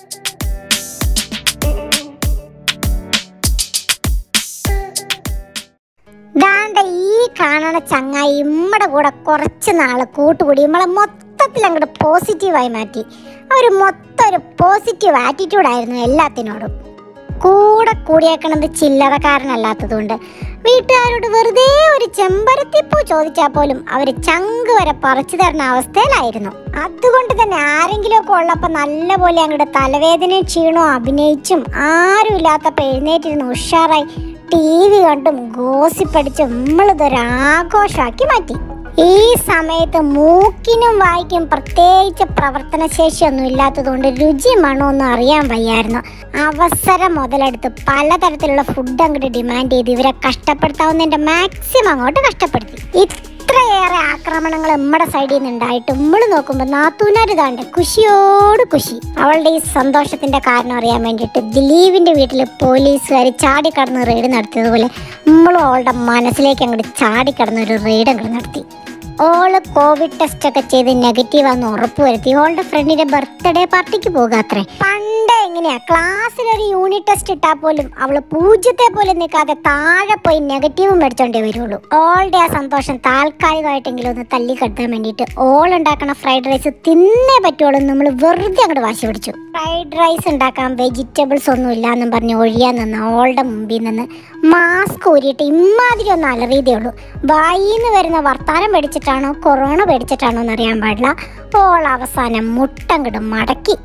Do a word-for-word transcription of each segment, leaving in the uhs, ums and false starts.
ദാണ്ട ഈ കാണണ ചങ്ങായി ഇമ്മടെ കൂടെ കുറച്ച് നാള് കൂട്ടുകൂടി നമ്മളെ മൊത്തത്തിൽ അങ്ങോട്ട് പോസിറ്റീവായി മാറ്റി. ഒരു മൊത്തം ഒരു പോസിറ്റീവ് ആറ്റിറ്റ്യൂഡായിരുന്നു എല്ലാത്തിനോടും. കൂടെ കൂടിയേക്കണത് ചില്ലറക്കാരനല്ലാത്തതുകൊണ്ട് വീട്ടുകാരോട് വെറുതെ ഒരു ചെമ്പരത്തിപ്പൂ ചോദിച്ചാൽ പോലും അവർ ചങ്ക് വരെ പറിച്ചു തരുന്ന അവസ്ഥയിലായിരുന്നു. അതുകൊണ്ട് തന്നെ ആരെങ്കിലും ഒക്കെ ഉള്ളപ്പോൾ നല്ലപോലെ അങ്ങോട്ട് തലവേദനയും ക്ഷീണവും അഭിനയിച്ചും ആരും ഇല്ലാത്തപ്പോൾ എഴുന്നേറ്റിരുന്ന് ഉഷാറായി ടി വി കണ്ടും ഗോസിപ്പടിച്ചും നമ്മളിതൊരാഘോഷമാക്കി മാറ്റി. ഈ സമയത്ത് മൂക്കിനും വായിക്കും പ്രത്യേകിച്ച് പ്രവർത്തനശേഷിയൊന്നും ഇല്ലാത്തതുകൊണ്ട് രുചി മണമൊന്നും അറിയാൻ വയ്യായിരുന്നു. അവസരം മുതലെടുത്ത് പലതരത്തിലുള്ള ഫുഡ് അങ്ങോട്ട് ഡിമാൻഡ് ചെയ്ത് ഇവരെ കഷ്ടപ്പെടുത്താവുന്നതിൻ്റെ മാക്സിമം അങ്ങോട്ട് കഷ്ടപ്പെടുത്തി. ഇത്രയേറെ ആക്രമണങ്ങൾ നമ്മുടെ സൈഡിൽ നിന്നുണ്ടായിട്ട് നമ്മൾ നോക്കുമ്പോൾ നാത്തൂനാരിതാണ്ട് കുശിയോട് കുശി. അവളുടെ ഈ സന്തോഷത്തിന്റെ കാരണം അറിയാൻ വേണ്ടിയിട്ട് ദിലീപിന്റെ വീട്ടിൽ പോലീസുകാർ ചാടിക്കടന്ന് റെയ്ഡ് നടത്തിയതുപോലെ നമ്മളും അവളുടെ മനസ്സിലേക്ക് അങ്ങോട്ട് ചാടിക്കടന്ന് ഒരു റെയ്ഡ് അങ്ങോട്ട് നടത്തി. ഓള് കോവിഡ് ടെസ്റ്റ് ഒക്കെ ചെയ്ത് നെഗറ്റീവാന്ന് ഉറപ്പ് വരുത്തി ഓളുടെ ഫ്രണ്ടിന്റെ ബർത്ത്ഡേ പാർട്ടിക്ക് പോകുക അത്രേ. പണ്ട് എങ്ങനെയാ ക്ലാസ്സിൽ ഒരു യൂണിറ്റ് ടെസ്റ്റ് ഇട്ടാൽ പോലും അവള് പൂജ്യത്തെ പോലും നിൽക്കാതെ താഴെ പോയി നെഗറ്റീവ് മേടിച്ചോണ്ടേ വരുള്ളൂ. ഓളുടെ ആ സന്തോഷം താൽക്കാലികമായിട്ടെങ്കിലും ഒന്ന് തല്ലിക്കെടുത്താൻ വേണ്ടിയിട്ട് ഓൾ ഉണ്ടാക്കണ ഫ്രൈഡ് റൈസ് തിന്നേ പറ്റുള്ളൂ നമ്മൾ വെറുതെ അങ്ങോട്ട് വാശി പിടിച്ചു. ഫ്രൈഡ് റൈസ് ഉണ്ടാക്കാൻ വെജിറ്റബിൾസ് ഒന്നും ഇല്ലാന്നും പറഞ്ഞ് ഒഴിയാൻ നിന്ന് ഓളുടെ മുമ്പിൽ നിന്ന് മാസ്ക് ഊരിയിട്ട് ഇമ്മാതിരി ഒന്ന് അലറിയതേ ഉള്ളൂ. വായിന്ന് വരുന്ന വർത്താനം പേടിച്ചിട്ടാണോ കൊറോണ പേടിച്ചിട്ടാണോ എന്നറിയാൻ പാടില്ല. ഓൾ അവസാനം മുട്ടങ്ങിടും മടക്കി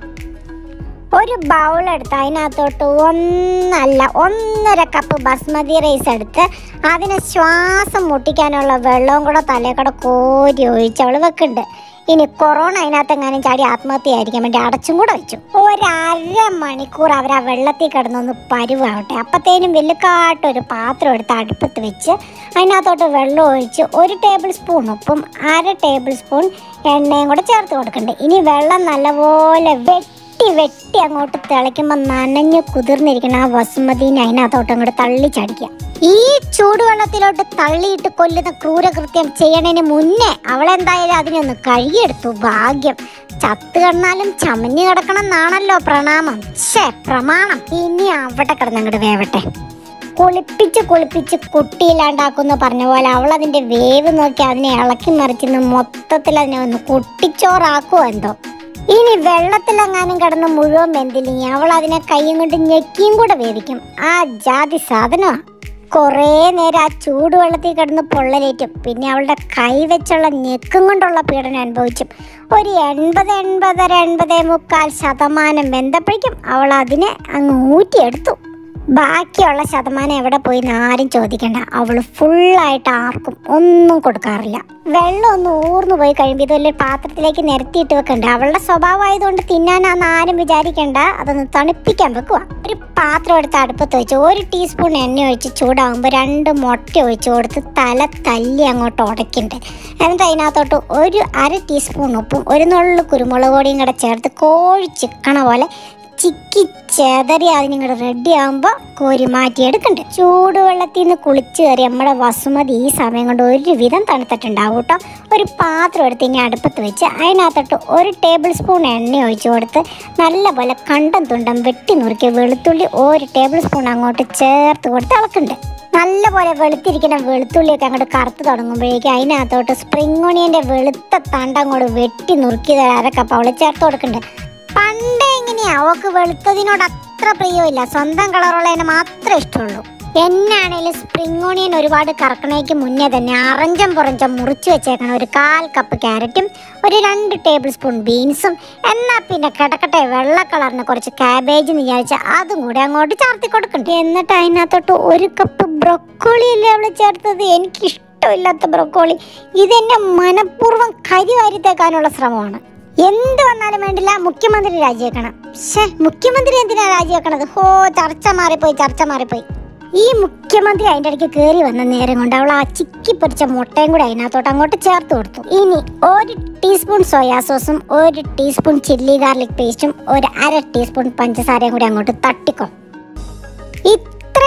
ഒരു ബൗളെടുത്ത് അതിനകത്തോട്ട് ഒന്നല്ല ഒന്നര കപ്പ് ബസ്മതി റൈസ് എടുത്ത് അതിനെ ശ്വാസം മുട്ടിക്കാനുള്ള വെള്ളവും കൂടെ തലയിൽ കോരി ഒഴിച്ച് അവൾ വെക്കുന്നുണ്ട്. ഇനി കൊറോണ അതിനകത്തെങ്ങാനും ചാടി ആത്മഹത്യയായിരിക്കാൻ വേണ്ടി അടച്ചും കൂടെ വെച്ചു. ഒരര മണിക്കൂർ അവർ ആ വെള്ളത്തിൽ കിടന്നൊന്ന് പരുവാവട്ടെ. അപ്പത്തേനും വെല്ലുക്കാട്ടൊരു പാത്രം എടുത്ത് അടുപ്പത്ത് വെച്ച് അതിനകത്തോട്ട് വെള്ളം ഒഴിച്ച് ഒരു ടേബിൾ സ്പൂൺ ഉപ്പും അര ടേബിൾ സ്പൂൺ എണ്ണയും കൂടെ ചേർത്ത് കൊടുക്കണ്ടേ. ഇനി വെള്ളം നല്ലപോലെ വെട്ടി വെട്ടി അങ്ങോട്ട് തിളയ്ക്കുമ്പോൾ നനഞ്ഞ് കുതിർന്നിരിക്കുന്ന ആ ബസുമതിനെ അതിനകത്തോട്ട് അങ്ങോട്ട് തള്ളിച്ചടിക്കുക. ഈ ചൂടുവെള്ളത്തിലോട്ട് തള്ളിയിട്ട് കൊല്ലുന്ന ക്രൂരകൃത്യം ചെയ്യണതിന് മുന്നേ അവളെന്തായാലും അതിനൊന്ന് കഴുകിയെടുത്തു. ഭാഗ്യം. ചത്ത് കിടന്നാലും ചമഞ്ഞു കിടക്കണം എന്നാണല്ലോ പ്രണാമം ശേ പ്രമാണം. ഇനി അവിടെ കിടന്നങ്ങോട്ട് വേവട്ടെ. കുളിപ്പിച്ച് കുളിപ്പിച്ച് കുട്ടിയില്ലാണ്ടാക്കുമെന്ന് പറഞ്ഞ പോലെ അവൾ അതിൻ്റെ വേവ് നോക്കി അതിനെ ഇളക്കി മറിച്ചിന്ന് മൊത്തത്തിൽ അതിനെ ഒന്ന് കുട്ടിച്ചോറാക്കുമോ എന്തോ. ഇനി വെള്ളത്തിലെങ്ങാനും കിടന്ന് മുഴുവൻ വെന്തില്ലെങ്കിൽ അവൾ അതിനെ കൈയും കൊണ്ട് ഞെക്കിയും കൂടെ വേവിക്കും. ആ ജാതി സാധനമാണ്. കുറേ നേരം ആ ചൂടുവെള്ളത്തിൽ കിടന്ന് പൊള്ളലേറ്റും പിന്നെ അവളുടെ കൈ വെച്ചുള്ള ഞെക്കും കൊണ്ടുള്ള പീഡനം അനുഭവിച്ചും ഒരു എൺപത് എൺപതര എൺപതേ മുക്കാൽ ശതമാനം വെന്തപ്പോഴേക്കും അവൾ അതിനെ അങ്ങ് ഊറ്റിയെടുത്തു. ബാക്കിയുള്ള ശതമാനം എവിടെ പോയി എന്ന് ആരും ചോദിക്കണ്ട. അവൾ ഫുള്ളായിട്ട് ആർക്കും ഒന്നും കൊടുക്കാറില്ല. വെള്ളം ഒന്ന് ഊർന്നു പോയി കഴിയുമ്പോൾ ഇതൊരു പാത്രത്തിലേക്ക് നിരത്തിയിട്ട് വെക്കണ്ട. അവളുടെ സ്വഭാവമായതുകൊണ്ട് തിന്നാനാന്ന് ആരും വിചാരിക്കണ്ട. അതൊന്ന് തണുപ്പിക്കാൻ വെക്കുക. ഒരു പാത്രം എടുത്ത് അടുപ്പത്ത് വെച്ച് ഒരു ടീസ്പൂൺ എണ്ണ ഒഴിച്ച് ചൂടാകുമ്പോൾ രണ്ട് മുട്ട ഒഴിച്ച് കൊടുത്ത് തല തല്ലി അങ്ങോട്ട് ഉടയ്ക്കുന്നുണ്ട്. എന്നിട്ട് അതിനകത്തോട്ട് ഒരു അര ടീസ്പൂൺ ഉപ്പും ഒരു നുള്ളു കുരുമുളക് പൊടിയും കൂടെ ചേർത്ത് കോഴി ചിക്കണ പോലെ ചിക്കി ചെതറി അതിനിങ്ങോട്ട് റെഡി ആകുമ്പോൾ കോരി മാറ്റിയെടുക്കണ്ട്. ചൂടുവെള്ളത്തിൽ നിന്ന് കുളിച്ച് കയറി നമ്മുടെ വസുമതി ഈ സമയം കൊണ്ട് ഒരുവിധം തണുത്തിട്ടുണ്ടാവും കേട്ടോ. ഒരു പാത്രം എടുത്ത് ഇനി അടുപ്പത്ത് വെച്ച് അതിനകത്തോട്ട് ഒരു ടേബിൾ സ്പൂൺ എണ്ണ ഒഴിച്ച് കൊടുത്ത് നല്ലപോലെ കണ്ടം തുണ്ടം വെട്ടി നുറുക്കി വെളുത്തുള്ളി ഒരു ടേബിൾ സ്പൂൺ അങ്ങോട്ട് ചേർത്ത് കൊടുത്ത് ഇളക്കുന്നുണ്ട്. നല്ലപോലെ വെളുത്തിരിക്കുന്ന വെളുത്തുള്ളിയൊക്കെ അങ്ങോട്ട് കറുത്ത് തുടങ്ങുമ്പോഴേക്കും അതിനകത്തോട്ട് സ്പ്രിംഗ് ഓണിയൻ്റെ വെളുത്ത തണ്ടങ്ങോട്ട് വെട്ടി നുറുക്കിയത് അരക്കപ്പ് അവൾ ചേർത്ത് കൊടുക്കുന്നുണ്ട്. പണ്ടേ എങ്ങനെയാ അവൾക്ക് വെളുത്തതിനോട് അത്ര പ്രിയമില്ല. സ്വന്തം കളറുള്ളതിനെ മാത്രമേ ഇഷ്ടമുള്ളൂ. എന്നാണേലും സ്പ്രിംഗ് ഓണിയൻ ഒരുപാട് കറക്കണയ്ക്ക് മുന്നേ തന്നെ അറഞ്ചം പുറഞ്ചം മുറിച്ച് വെച്ചേക്കണം ഒരു കാൽ കപ്പ് ക്യാരറ്റും ഒരു രണ്ട് ടേബിൾ സ്പൂൺ ബീൻസും എന്നാൽ പിന്നെ കിടക്കട്ടെ വെള്ള കളറിന് കുറച്ച് ക്യാബേജ് എന്ന് വിചാരിച്ചാൽ അതും കൂടെ അങ്ങോട്ട് ചേർത്തി കൊടുക്കണ്ടേ. എന്നിട്ട് അതിനകത്തോട്ട് ഒരു കപ്പ് ബ്രൊക്കോളി അല്ലേ അവൾ ചേർത്തത്. എനിക്കിഷ്ടമില്ലാത്ത ബ്രൊക്കോളി. ഇതെന്നെ മനഃപൂർവ്വം കരി വാരിത്തേക്കാനുള്ള ശ്രമമാണ്. എന്ത് വന്നാലും വേണ്ടില്ല മുഖ്യമന്ത്രി രാജിവെക്കണം. പക്ഷേ മുഖ്യമന്ത്രി എന്തിനാ രാജിവെക്കണത്? ഹോ ചർച്ച മാറിപ്പോയി ചർച്ച മാറിപ്പോയി. ഈ മുഖ്യമന്ത്രി അതിൻ്റെ ഇടയ്ക്ക് കയറി വന്ന നേരം കൊണ്ട് അവൾ ആ ചിക്കി പൊരിച്ച മുട്ടയും കൂടി അതിനകത്തോട്ട് അങ്ങോട്ട് ചേർത്ത് കൊടുത്തു. ഇനി ഒരു ടീസ്പൂൺ സോയാ സോസും ഒരു ടീസ്പൂൺ ചില്ലി ഗാർലിക് പേസ്റ്റും ഒരു അര ടീസ്പൂൺ പഞ്ചസാരയും കൂടി അങ്ങോട്ട് തട്ടിക്കോ. ഇത്രയും പച്ച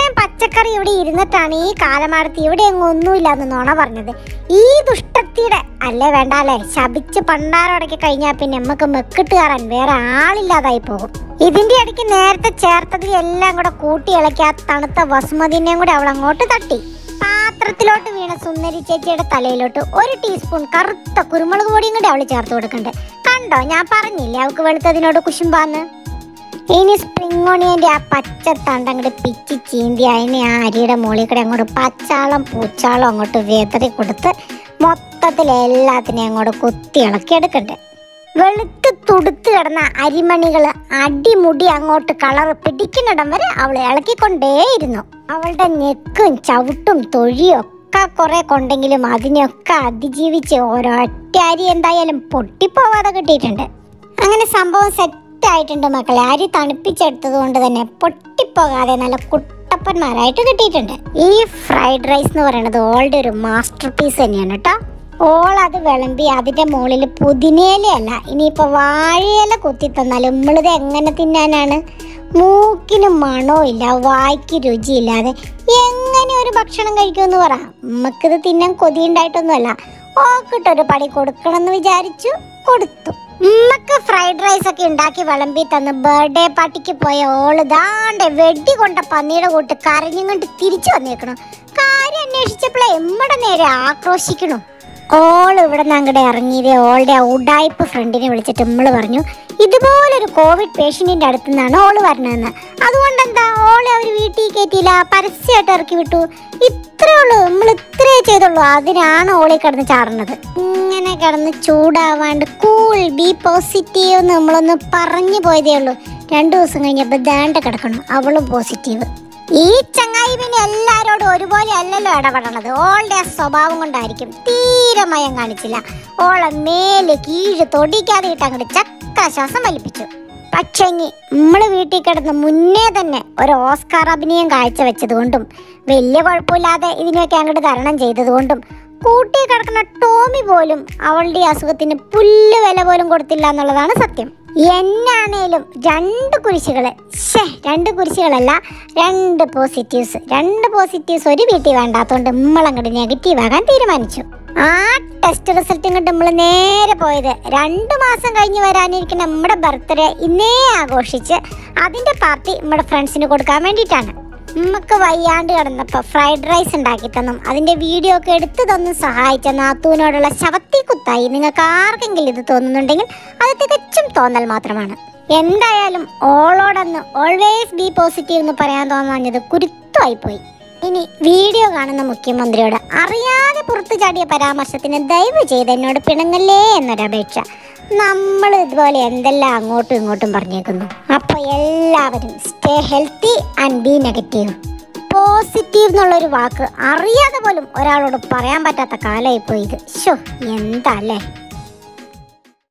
പച്ചക്കറി ഇവിടെ ഇരുന്നിട്ടാണ് ഈ കാലമാടത്ത് ഇവിടെ എങ്ങും ഒന്നുമില്ലാന്ന് നുണ പറഞ്ഞത്. ഈ ദുഷ്ടത്തിയുടെ അല്ലേ വേണ്ട അല്ലേ, ശപിച്ച് പണ്ടാരോടൊക്കെ കഴിഞ്ഞാൽ പിന്നെ നമുക്ക് മെക്കിട്ട് കയറാൻ വേറെ ആളില്ലാതായി പോകും. ഇതിന്റെ ഇടയ്ക്ക് നേരത്തെ ചേർത്തത് എല്ലാം കൂടെ കൂട്ടി ഇളക്കി ആ തണുത്ത വസുമതിനെയും കൂടെ അവൾ അങ്ങോട്ട് തട്ടി. പാത്രത്തിലോട്ട് വീണ സുന്ദരി ചേച്ചിയുടെ തലയിലോട്ട് ഒരു ടീസ്പൂൺ കറുത്ത കുരുമുളക് പൊടിയും കൂടി അവള് ചേർത്ത് കൊടുക്കണ്ടേ. കണ്ടോ, ഞാൻ പറഞ്ഞില്ലേ അവൾക്ക് വെളുത്തതിനോട് കുശുമ്പാന്ന്. ഇനി സ്പ്രിംഗ് ഓണിയന്റെ ആ പച്ച തണ്ടങ്ങോട്ട് പിച്ചി ചീന്തി അതിനെ ആ അരിയുടെ മുകളിൽ കൂടെ അങ്ങോട്ട് പച്ചാളം പൂച്ചാളം അങ്ങോട്ട് വേതറി കൊടുത്ത് മൊത്തത്തിൽ എല്ലാത്തിനെയും അങ്ങോട്ട് കുത്തി ഇളക്കി എടുക്കണ്ടേ. വെളുത്ത് തുടുത്ത് കിടന്ന അരിമണികൾ അടിമുടി അങ്ങോട്ട് കളറ് പിടിക്കുന്നിടം വരെ അവൾ ഇളക്കിക്കൊണ്ടേയിരുന്നു. അവളുടെ ഞെക്കും ചവിട്ടും തൊഴിയും ഒക്കെ കുറെ കൊണ്ടെങ്കിലും അതിനെയൊക്കെ അതിജീവിച്ച് ഒരൊറ്റ അരി എന്തായാലും പൊട്ടിപ്പോവാതെ കിട്ടിയിട്ടുണ്ട്. അങ്ങനെ സംഭവം സെറ്റ് ആയിട്ടുണ്ട് മക്കളെ. അരി തണുപ്പിച്ചെടുത്തത് കൊണ്ട് തന്നെ പൊട്ടിപ്പോകാതെ നല്ല കുട്ടപ്പന്മാരായിട്ട് കിട്ടിയിട്ടുണ്ട്. ഈ ഫ്രൈഡ് റൈസ് എന്ന് പറയുന്നത് ഓളുടെ ഒരു മാസ്റ്റർ പീസ് തന്നെയാണ് കേട്ടോ. ഓൾ അത് വിളമ്പി അതിന്റെ മുകളിൽ പുതിനയിലയല്ല ഇനിയിപ്പോ വാഴയില കുത്തി തന്നാൽ നമ്മളിത് എങ്ങനെ തിന്നാനാണ്? മൂക്കിന് മണവും ഇല്ല, വായ്ക്ക് രുചിയില്ലാതെ എങ്ങനെ ഒരു ഭക്ഷണം കഴിക്കുമെന്ന് പറ. നമുക്കിത് തിന്നാൻ കൊതിയുണ്ടായിട്ടൊന്നുമല്ല. ഓക്കിട്ടൊരു പടി കൊടുക്കണം എന്ന് വിചാരിച്ചു, കൊടുത്തു. ഉമ്മക്ക് ഫ്രൈഡ് റൈസ് ഒക്കെ ഉണ്ടാക്കി വിളമ്പി തന്ന് ബർത്ത്ഡേ പാർട്ടിക്ക് പോയ ഓള് ദാണ്ടെ വെടി കൊണ്ട പന്നിയുടെ കൂട്ട് കരഞ്ഞും കൊണ്ട് തിരിച്ചു വന്നേക്കണം. കാര്യം അന്വേഷിച്ചപ്പോഴേ എമ്മടെ നേരെ ആക്രോശിക്കണു. ഓൾ ഇവിടെ നിന്ന് അങ്ങോട്ട് ഇറങ്ങിയത് ഓളുടെ ഉഡായിപ്പ് ഫ്രണ്ടിനെ വിളിച്ചിട്ട് നമ്മൾ പറഞ്ഞു ഇതുപോലൊരു കോവിഡ് പേഷ്യന്റിന്റെ അടുത്ത് നിന്നാണ് ഓള് വരണതെന്ന്. അതുകൊണ്ട് എന്താ ഓളെ അവർ വീട്ടിൽ കയറ്റിയില്ല, പരസ്യമായിട്ട് ഇറക്കി വിട്ടു. ഇത്രേ ഉള്ളൂ, നമ്മൾ ഇത്രേ ചെയ്തുള്ളൂ. അതിനാണ് ഓളി കിടന്ന് ചാടുന്നത്. ഇങ്ങനെ കിടന്ന് ചൂടാവാണ്ട് കൂൾ ബി പോസിറ്റീവ് എന്ന് നമ്മളൊന്ന് പറഞ്ഞു പോയതേ ഉള്ളൂ. രണ്ടു ദിവസം കഴിഞ്ഞപ്പോൾ ദാണ്ട കിടക്കണം അവളും പോസിറ്റീവ്. ഈ ചങ്ങായി പിന്നെ എല്ലാരോടും ഒരുപോലെ അല്ലല്ലോ ഇടപെടണത്. ഓളുടെ ആ സ്വഭാവം കൊണ്ടായിരിക്കും. തീരെ മയം കാണിച്ചില്ല. ഓളെ മേല് കീഴ് തൊടിക്കാതെ ഇട്ട് അങ്ങോട്ട് ചക്ക ശ്വാസം വലിപ്പിച്ചു. പക്ഷേ നമ്മള് വീട്ടിൽ കിടന്ന് മുന്നേ തന്നെ ഒരു ഓസ്കാർ അഭിനയം കാഴ്ചവെച്ചത് കൊണ്ടും വലിയ കുഴപ്പമില്ലാതെ ഇതിനെയൊക്കെ അങ്ങോട്ട് തരണം ചെയ്തത് കൊണ്ടും കൂട്ടി കിടക്കുന്ന ടോമി പോലും അവളുടെ അസുഖത്തിന് പുല്ല് വില പോലും കൊടുത്തില്ല എന്നുള്ളതാണ് സത്യം. എന്നാണേലും രണ്ട് കുരിശുകള് ശേ രണ്ട് കുരിശുകളല്ല രണ്ട് പോസിറ്റീവ്സ് രണ്ട് പോസിറ്റീവ്സ് ഒരു വീട്ടിൽ വേണ്ടാത്തതുകൊണ്ട് നമ്മളങ്ങോട്ട് നെഗറ്റീവ് ആകാൻ തീരുമാനിച്ചു. ആ ടെസ്റ്റ് റിസൾട്ട് ഇങ്ങോട്ട് നമ്മൾ നേരെ പോയത് രണ്ടു മാസം കഴിഞ്ഞ് വരാനിരിക്കുന്ന നമ്മുടെ ബർത്ത്ഡേ ഇന്നേ ആഘോഷിച്ച് അതിന്റെ പാർട്ടി നമ്മുടെ ഫ്രണ്ട്സിന് കൊടുക്കാൻ വേണ്ടിയിട്ടാണ്. നമുക്ക് വയ്യാണ്ട് കിടന്നപ്പോൾ ഫ്രൈഡ് റൈസ് ഉണ്ടാക്കി തന്നും അതിന്റെ വീഡിയോ ഒക്കെ എടുത്തു തന്നും സഹായിച്ച നാത്തൂനോടുള്ള ശവത്തി കുത്തായി നിങ്ങൾക്ക് ആർക്കെങ്കിലും ഇത് തോന്നുന്നുണ്ടെങ്കിൽ അത് തികച്ചും തോന്നൽ മാത്രമാണ്. എന്തായാലും ഓളോടൊന്ന് ഓൾവേസ് ബി പോസിറ്റീവ് എന്ന് പറയാൻ തോന്നാഞ്ഞത് കുരുത്തമായി പോയി. ഇനി വീഡിയോ കാണുന്ന മുഖ്യമന്ത്രിയോട് അറിയാതെ പുറത്തു ചാടിയ പരാമർശത്തിന് ദയവ് ചെയ്ത് എന്നോട് പിണങ്ങല്ലേ എന്നൊരപേക്ഷ. നമ്മൾ ഇതുപോലെ എന്തെല്ലാം അങ്ങോട്ടും ഇങ്ങോട്ടും പറഞ്ഞേക്കുന്നു. അപ്പോൾ എല്ലാവരും stay healthy and be negative. Positive എന്നുള്ളൊരു വാക്ക് അറിയാതെ പോലും ഒരാളോട് പറയാൻ പറ്റാത്ത കാലമായി പോയി ഇത്. ശോ എന്താ അല്ലേ.